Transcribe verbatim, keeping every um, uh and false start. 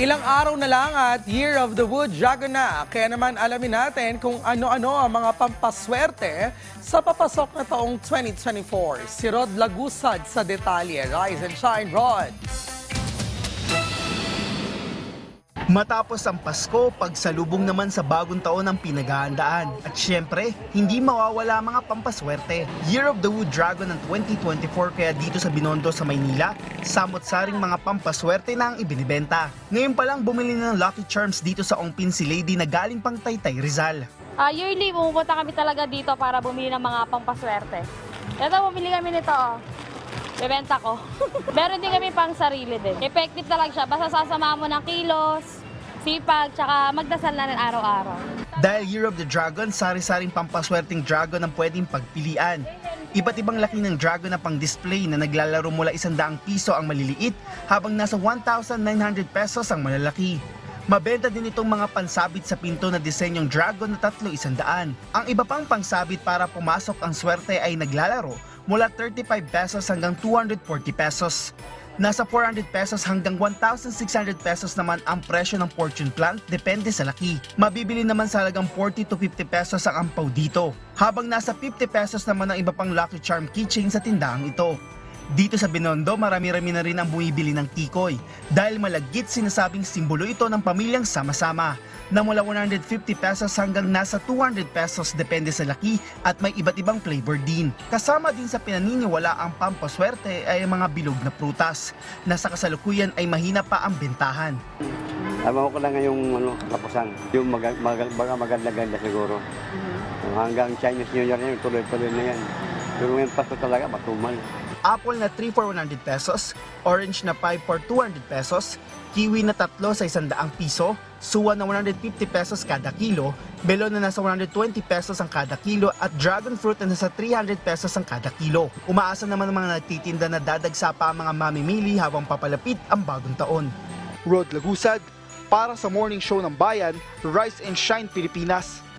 Ilang araw na lang at Year of the Wood Dragon na. Kaya naman alamin natin kung ano-ano ang mga pampaswerte sa papasok na taong twenty twenty-four. Si Rod Lagusad sa detalye. Rise and shine, Rod! Matapos ang Pasko, pagsalubong naman sa bagong taon ang pinaghahandaan. At syempre, hindi mawawala mga pampaswerte. Year of the Wood Dragon ng twenty twenty-four kaya dito sa Binondo sa Maynila, samot-saring mga pampaswerte na ang ibinibenta. Ngayon pa lang bumili ng Lucky Charms dito sa Ongpin si Lady na galing pang Taytay, Rizal. Uh, yearly, pumupunta kami talaga dito para bumili ng mga pampaswerte. Ito, bumili kami nito. Oh. Bebenta ko. Meron din kami pang sarili din. Effective talaga siya. Basta sasama mo ng kilos, sipag, tsaka magdasal na rin araw-araw. Dahil Year of the Dragon, sari-saring pampaswerteng dragon ang pwedeng pagpilian. Iba't ibang laki ng dragon na pang-display na naglalaro mula isandaang piso ang maliliit habang nasa one thousand nine hundred pesos ang malalaki. Mabenta din itong mga pansabit sa pinto na disenyong dragon na tatlo isandaan. Ang iba pang pangsabit para pumasok ang swerte ay naglalaro mula thirty-five pesos hanggang two hundred forty pesos. Nasa four hundred pesos hanggang one thousand six hundred pesos naman ang presyo ng fortune plant, depende sa laki. Mabibili naman sa halagang forty to fifty pesos ang ampaw dito. Habang nasa fifty pesos naman ang iba pang Lucky Charm keychain sa tindahang ito. Dito sa Binondo, marami-rami na rin ang bumibili ng tikoy dahil malagkit sinasabing simbolo ito ng pamilyang sama-sama na mula one hundred fifty pesos hanggang nasa two hundred pesos depende sa laki at may iba't ibang flavor din. Kasama din sa pinaniniwala ang pampaswerte ay mga bilog na prutas na sa kasalukuyan ay mahina pa ang bentahan. Alam ko lang ngayong ano, kapusan, yung mag mag mag maganda-ganda siguro. Mm-hmm. Hanggang Chinese New Year na yun, tuloy-tuloy na yan. Pero ngayon Pasko talaga, matumal. Apple na three for one hundred pesos, orange na five for two hundred pesos, kiwi na tatlo sa isandaang piso, suwa na one hundred fifty pesos kada kilo, melon na nasa one hundred twenty pesos ang kada kilo at dragon fruit na nasa three hundred pesos ang kada kilo. Umaasa naman ang mga nagtitinda na dadagsa pa ang mga mamimili habang papalapit ang bagong taon. Rod Lagusad, para sa Morning Show ng Bayan, Rise and Shine Pilipinas.